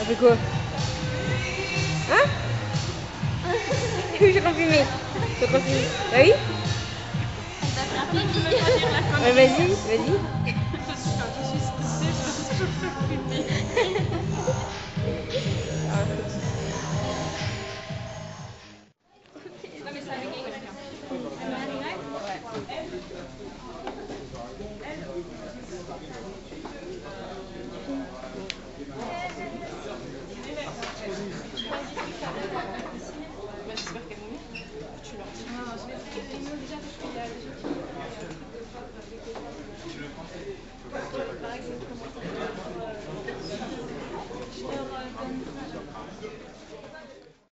fait quoi? Hein? Je continue. Je continue. Ah oui? Ouais, vas-y, vas-y. Je suis stressée, je peux filmer. Non mais ça avec quelqu'un. Ouais.